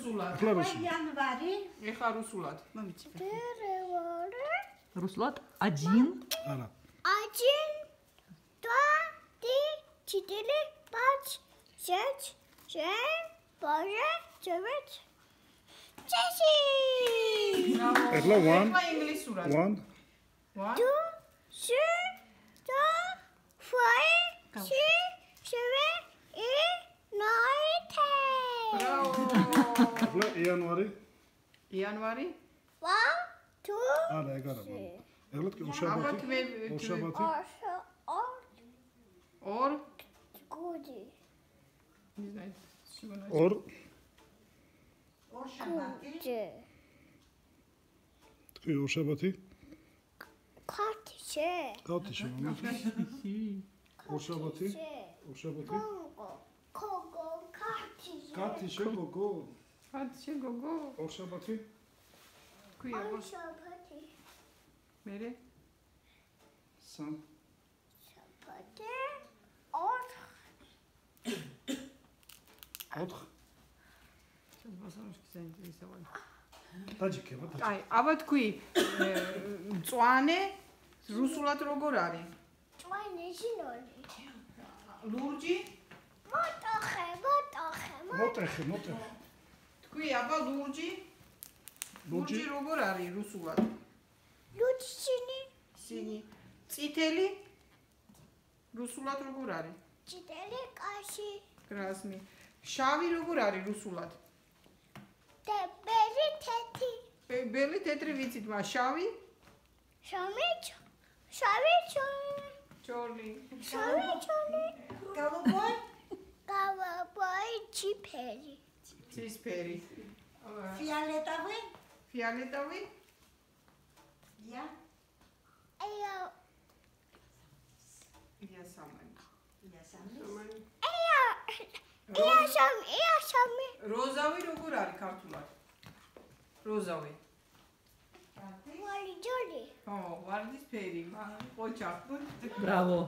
რუსულად. ახლა რუსულად. январи. ეხა რუსულად. მომიცი. Руслан, один. არა. Один, два, три, четыре, пять, шесть, семь, восемь, девять, 10. ახლა one, ეხა ინგლისურად. one, Two, three, four, five, six, seven, eight, nine, 10. ბრავო. ახლა იანვარი. იანვარი. 1, 2, არა, ეგ არა. ახლა კი აბა უშაბათი. თვე უშაბათი. ორ good. ორ, ორშაბათი. თქვი უშაბათი. Kaçı. გავთი შემომიჭი. უშაბათი. უშაბათი. Kogo, kaçı. კათი შეგოგო. კაცი გოგო. უშაბათი. თქვი აბა Şapati. მერე სამ, Şapati. Ot. ოთხ. ბასანოს კიზაინტერესავალი. დაჯიქება და. აი, აბა თქვი მწვანე რუსულად როგორ არის? Çayne jinoli. ლურჯი? Motoxe. მოტეხე, მოტეხე. თქვი აბა ლურჯი? ლურჯი როგორ არის რუსულად? Lütfini. სინი. წითელი? რუსულად როგორ არის? Çiteli kaşı. კრასნი. შავი როგორ არის რუსულად? Tebeli teti. ბელი თეთრი ვიცით, მაგრამ შავი? Şamit. ჩორნი. გავუბოი. Kavaboy çipeli. ცისფერი. ფიალეტავი. ფიალეტავი? ია. Eya. იასამანი. იასამი. Eya şami. როზავი როგორ არის ქართულად? როზავი. Mali joli. ო, ვარდისფერი, ყოჩა. Браво.